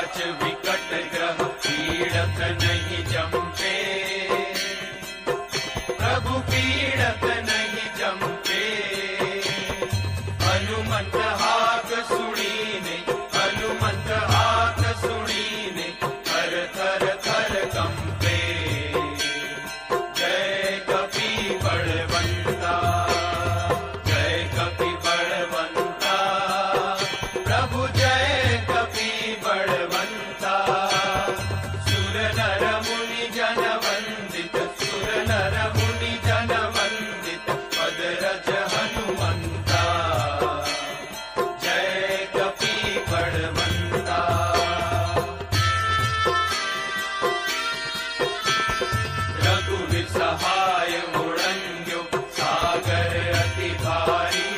पिशाच विकट ग्रह पीड़त नहीं जमते, प्रभु पीड़त नहीं जमते। हनुमंत हाक सुनीने, हनुमंत हाक सुनीने, थर थर थर कंपे। जय कपि बलवंता, जय कपि बलवंता, प्रभु जय कपि बलवंता। सुर नर मुनि जन वंदित, सुर नर मुनि जन वंदित, पद रज हनुमंता। जय कपि बलवंता। रघुवीर सहाय उड़ंग्यो, सागर अति भारी,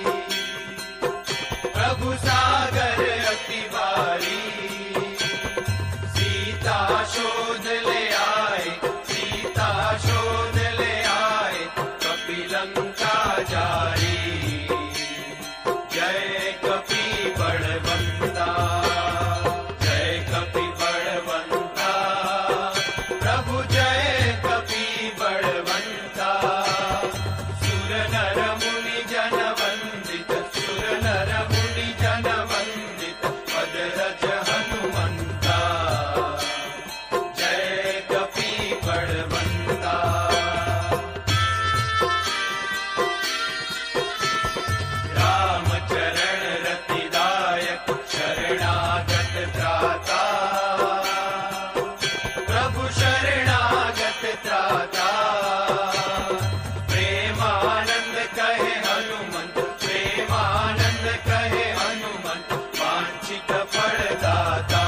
प्रभु सागर अति भारी। सीता शोध ले आए, सीता शोध ले आए, कपि लंका जारी। जय कपि बलवंता, जय कपि बलवंता, प्रभु जय कपि बलवंता। सुर नर मुनि जन वंदित, सुर नर मुनि जन वंदित, पद रज हनुमंता। जय कपि बलवंता। राम चरण रतिदायक, शरणागत त्राता, प्रभु शरणागत त्राता। प्रेमानंद कहे हनुमंत, प्रेमानंद कहे हनुमंत, वांछित फलदाता।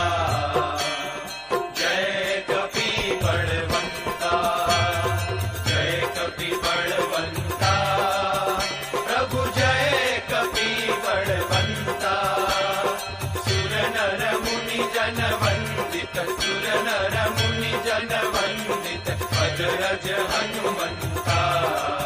जय कपि बलवंता, जय कपि बलवंता, प्रभु जय कपि बलवंता। सुर नर मुनि जन वंदित, सुर नर मुनि जन वंदित, पद रज हनुमंता।